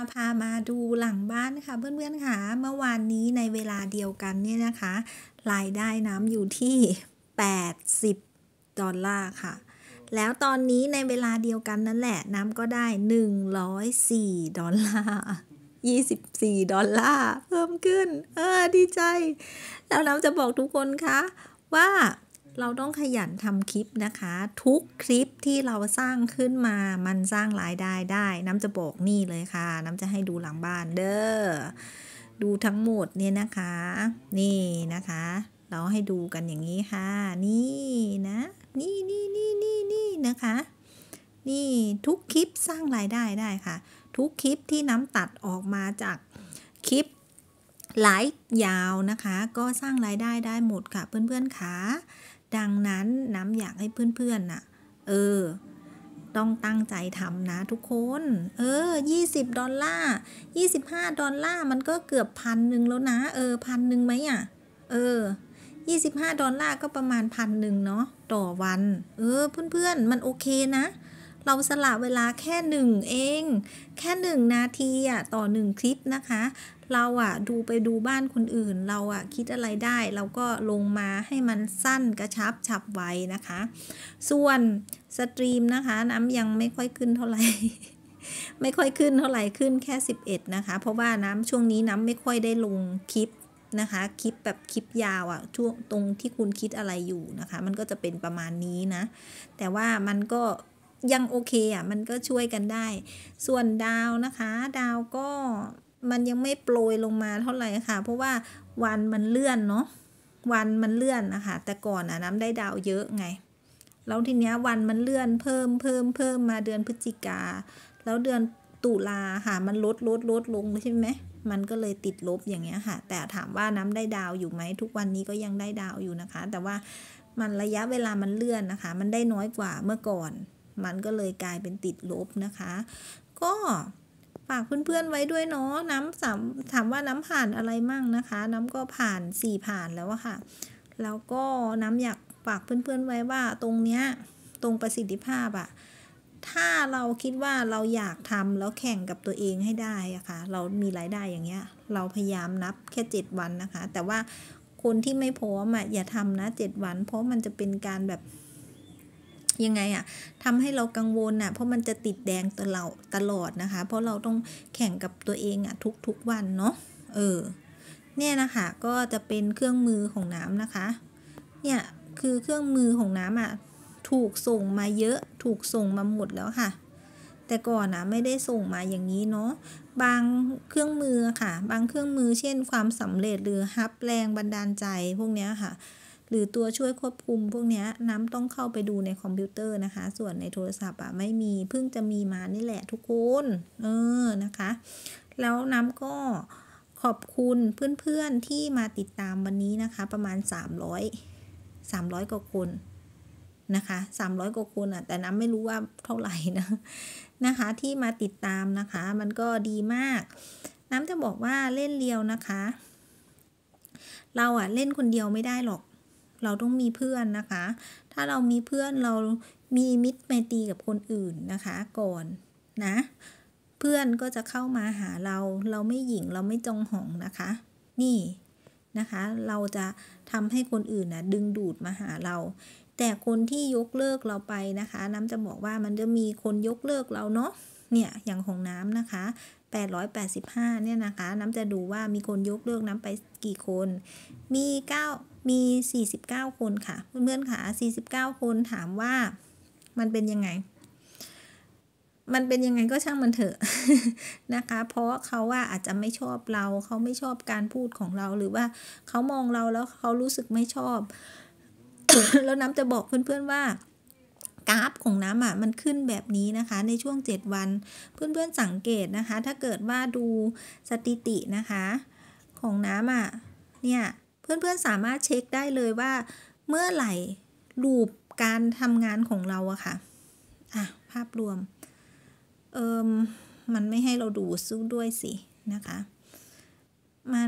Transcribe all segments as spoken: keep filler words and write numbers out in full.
พามาดูหลังบ้านค่ะเพื่อนๆค่ะเมื่อวานนี้ในเวลาเดียวกันเนี่ยนะคะรายได้น้ำอยู่ที่แปดสิบดอลลาร์ค่ะแล้วตอนนี้ในเวลาเดียวกันนั่นแหละน้ำก็ได้หนึ่งร้อยสี่ดอลลาร์ยี่สิบสี่ดอลลาร์เพิ่มขึ้นเออดีใจแล้วน้ำจะบอกทุกคนคะว่าเราต้องขยันทำคลิปนะคะทุกคลิปที่เราสร้างขึ้นมามันสร้างรายได้ได้น้ำจะบอกนี่เลยค่ะน้ำจะให้ดูหลังบ้านเด้อดูทั้งหมดเนี่ยนะคะนี่นะคะเราให้ดูกันอย่างนี้ค่ะนี่นะนี่นี่นี่นี่นี่นะคะนี่ทุกคลิปสร้างรายได้ได้ค่ะทุกคลิปที่น้ำตัดออกมาจากคลิปไลฟ์ยาวนะคะก็สร้างรายได้ได้หมดค่ะเพื่อนๆค่ะดังนั้นน้ำอยากให้เพื่อนๆน่ะเออต้องตั้งใจทำนะทุกคนเออยี่สิบดอลลาร์ยี่สิบห้าดอลลาร์มันก็เกือบพันหนึ่งแล้วนะเออพันหนึ่งไหมอ่ะเออยี่สิบห้าดอลลาร์ก็ประมาณพันหนึ่งเนาะต่อวันเออเพื่อนๆมันโอเคนะเราสละเวลาแค่หนึ่งเองแค่หนึ่งนาทีอ่ะต่อหนึ่งคลิปนะคะเราอ่ะดูไปดูบ้านคนอื่นเราอ่ะคิดอะไรได้เราก็ลงมาให้มันสั้นกระชับฉับไวนะคะส่วนสตรีมนะคะน้ำยังไม่ค่อยขึ้นเท่าไหร่ ไม่ค่อยขึ้นเท่าไหร่ขึ้นแค่สิบเอ็ดนะคะเพราะว่าน้ำช่วงนี้น้ำไม่ค่อยได้ลงคลิปนะคะคลิปแบบคลิปยาวอะช่วงตรงที่คุณคิดอะไรอยู่นะคะมันก็จะเป็นประมาณนี้นะแต่ว่ามันก็ยังโอเคอะมันก็ช่วยกันได้ส่วนดาวนะคะดาวก็มันยังไม่โปรยลงมาเท่าไหร่ค่ะเพราะว่าวันมันเลื่อนเนาะวันมันเลื่อนนะคะแต่ก่อนอะน้ำได้ดาวเยอะไงแล้วทีเนี้ยวันมันเลื่อนเพิ่มเพิ่มเพิ่มมาเดือนพฤศจิกาแล้วเดือนตุลาค่ะมันลดลดลดลงใช่ไหมมันก็เลยติดลบอย่างเงี้ยค่ะแต่ถามว่าน้ำได้ดาวอยู่ไหมทุกวันนี้ก็ยังได้ดาวอยู่นะคะแต่ว่ามันระยะเวลามันเลื่อนนะคะมันได้น้อยกว่าเมื่อก่อนมันก็เลยกลายเป็นติดลบนะคะก็ฝากเพื่อนๆไว้ด้วยเนาะน้ำถามถามว่าน้ำผ่านอะไรมั่งนะคะน้ำก็ผ่านสี่ผ่านแล้วอะค่ะแล้วก็น้ำอยากฝากเพื่อนๆไว้ว่าตรงเนี้ยตรงประสิทธิภาพอะถ้าเราคิดว่าเราอยากทำแล้วแข่งกับตัวเองให้ได้อะค่ะเรามีรายได้อย่างเงี้ยเราพยายามนับแค่เจ็ดวันนะคะแต่ว่าคนที่ไม่พร้อมอะอย่าทำนะเจ็ดวันเพราะมันจะเป็นการแบบยังไงอะทำให้เรากังวลอะเพราะมันจะติดแดงตลอดตลอดนะคะเพราะเราต้องแข่งกับตัวเองอะทุกๆวันเนาะเออเนี่ยนะคะก็จะเป็นเครื่องมือของน้ำนะคะเนี่ยคือเครื่องมือของน้ำอะถูกส่งมาเยอะถูกส่งมาหมดแล้วค่ะแต่ก่อนนะไม่ได้ส่งมาอย่างนี้เนาะบางเครื่องมือค่ะบางเครื่องมือเช่นความสำเร็จหรือฮับแรงบันดาลใจพวกนี้ค่ะหรือตัวช่วยควบคุมพวกนี้น้ำต้องเข้าไปดูในคอมพิวเตอร์นะคะส่วนในโทรศัพท์อะไม่มีเพิ่งจะมีมานี่แหละทุกคนเออนะคะแล้วน้ำก็ขอบคุณเพื่อนๆที่มาติดตามวันนี้นะคะประมาณสามร้อย สามร้อยกว่าคนนะคะสามร้อยกว่าคนอ่ะแต่น้ำไม่รู้ว่าเท่าไหร่นะนะคะที่มาติดตามนะคะมันก็ดีมากน้ำจะบอกว่าเล่นเรียวนะคะเราอ่ะเล่นคนเดียวไม่ได้หรอกเราต้องมีเพื่อนนะคะถ้าเรามีเพื่อนเรามีมิตรไมตรีกับคนอื่นนะคะก่อนนะเพื่อนก็จะเข้ามาหาเราเราไม่หยิ่งเราไม่จองหองนะคะนี่นะคะเราจะทำให้คนอื่นนะดึงดูดมาหาเราแต่คนที่ยกเลิกเราไปนะคะน้ำจะบอกว่ามันจะมีคนยกเลิกเราเนาะเนี่ยอย่างของน้ำนะคะแปดร้อยแปดสิบห้าเนี่ยนะคะน้ำจะดูว่ามีคนยกเลิกน้ำไปกี่คนมีเก้ามีสี่สิบเก้าคนค่ะเพื่อนๆค่ะสี่สิบเก้าคนถามว่ามันเป็นยังไงมันเป็นยังไงก็ช่างมันเถอะ นะคะเพราะเขาว่าอาจจะไม่ชอบเราเขาไม่ชอบการพูดของเราหรือว่าเขามองเราแล้วเขารู้สึกไม่ชอบ แล้วน้ำจะบอกเพื่อนๆว่ากราฟของน้ำอ่ะมันขึ้นแบบนี้นะคะในช่วงเจ็ดวันเพื่อนๆสังเกตนะคะถ้าเกิดว่าดูสถิตินะคะของน้ำอ่ะเนี่ยเพื่อนๆสามารถเช็คได้เลยว่าเมื่อไหร่รูปการทำงานของเราอะค่ะอ่ะภาพรวมเอิมมันไม่ให้เราดูซึ่งด้วยสินะคะมัน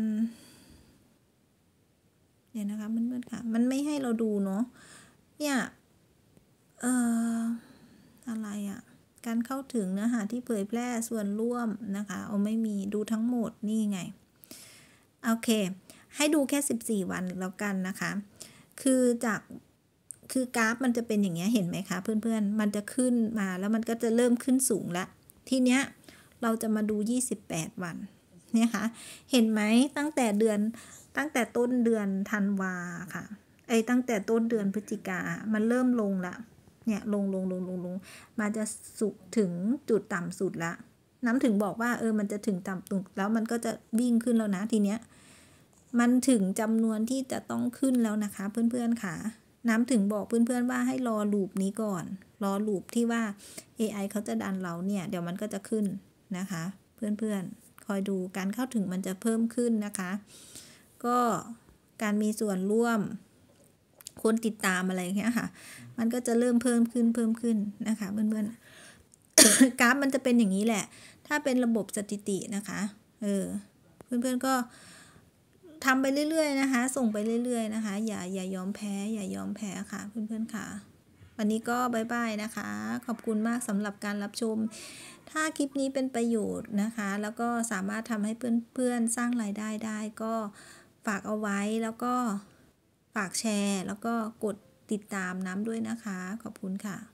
เดี๋ยวนะคะเพื่อนๆค่ะมันไม่ให้เราดูเนาะเนี่ยเอ่ออะไรอะการเข้าถึงเนื้อหาที่เผยแพร่ส่วนร่วมนะคะเอาไม่มีดูทั้งหมดนี่ไงโอเคให้ดูแค่สิบสี่วันแล้วกันนะคะคือจากคือกราฟมันจะเป็นอย่างเงี้ยเห็นไหมคะเพื่อนๆมันจะขึ้นมาแล้วมันก็จะเริ่มขึ้นสูงแล้วทีเนี้ยเราจะมาดูยี่สิบแปดวันเนี่ยค่ะเห็นไหมตั้งแต่เดือนตั้งแต่ต้นเดือนธันวาค่ะไอ้ตั้งแต่ต้นเดือนพฤศจิกามันเริ่มลงละเนี่ยลงลงลงลงลงมาจะสุดถึงจุดต่ำสุดละน้ำถึงบอกว่าเออมันจะถึงต่ำสุดแล้วมันก็จะวิ่งขึ้นแล้วนะทีเนี้ยมันถึงจำนวนที่จะต้องขึ้นแล้วนะคะเพื่อนๆค่ะน้ำถึงบอกเพื่อนๆว่าให้รอลูปนี้ก่อนรอลูปที่ว่า เอ ไอ เขาจะดันเราเนี่ยเดี๋ยวมันก็จะขึ้นนะคะเพื่อนๆคอยดูการเข้าถึงมันจะเพิ่มขึ้นนะคะก็การมีส่วนร่วมคนติดตามอะไรอย่างเงี้ยค่ะมันก็จะเริ่มเพิ่มขึ้นเพิ่มขึ้นนะคะเพื่อนๆ กราฟมันจะเป็นอย่างนี้แหละถ้าเป็นระบบสถิตินะคะเออเพื่อนๆก็ทำไปเรื่อยๆนะคะส่งไปเรื่อยๆนะคะอย่าอย่ายอมแพ้อย่ายอมแพ้ค่ะเพื่อนๆค่ะวันนี้ก็บายบายนะคะขอบคุณมากสำหรับการรับชมถ้าคลิปนี้เป็นประโยชน์นะคะแล้วก็สามารถทำให้เพื่อนๆสร้างรายได้ได้ก็ฝากเอาไว้แล้วก็ฝากแชร์แล้วก็กดติดตามน้ำด้วยนะคะขอบคุณค่ะ